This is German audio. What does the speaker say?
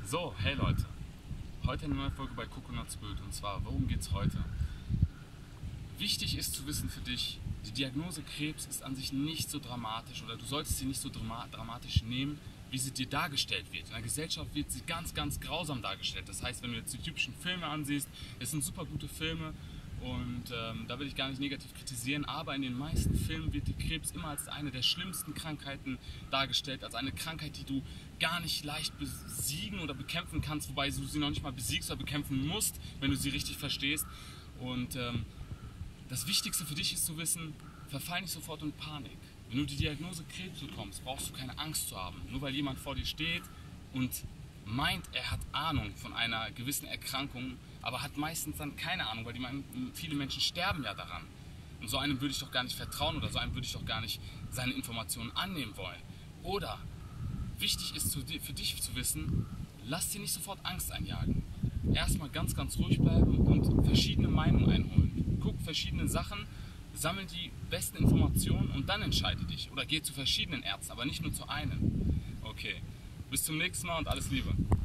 So, hey Leute, heute eine neue Folge bei Coconuts Bild, und zwar, worum geht's heute? Wichtig ist zu wissen für dich, die Diagnose Krebs ist an sich nicht so dramatisch, oder du solltest sie nicht so dramatisch nehmen, wie sie dir dargestellt wird. In der Gesellschaft wird sie ganz, ganz grausam dargestellt. Das heißt, wenn du jetzt die typischen Filme ansiehst, es sind super gute Filme, und da will ich gar nicht negativ kritisieren, aber in den meisten Filmen wird die Krebs immer als eine der schlimmsten Krankheiten dargestellt, als eine Krankheit, die du gar nicht leicht besiegen oder bekämpfen kannst, wobei du sie noch nicht mal besiegst oder bekämpfen musst, wenn du sie richtig verstehst. Und das Wichtigste für dich ist zu wissen, verfall nicht sofort in Panik. Wenn du die Diagnose Krebs bekommst, brauchst du keine Angst zu haben. Nur weil jemand vor dir steht und meint, er hat Ahnung von einer gewissen Erkrankung, aber hat meistens dann keine Ahnung, weil viele Menschen sterben ja daran. Und so einem würde ich doch gar nicht vertrauen, oder so einem würde ich doch gar nicht seine Informationen annehmen wollen. Oder wichtig ist für dich zu wissen, lass dir nicht sofort Angst einjagen. Erstmal ganz, ganz ruhig bleiben und verschiedene Meinungen einholen. Guck verschiedene Sachen, sammel die besten Informationen und dann entscheide dich. Oder geh zu verschiedenen Ärzten, aber nicht nur zu einem. Okay, bis zum nächsten Mal und alles Liebe.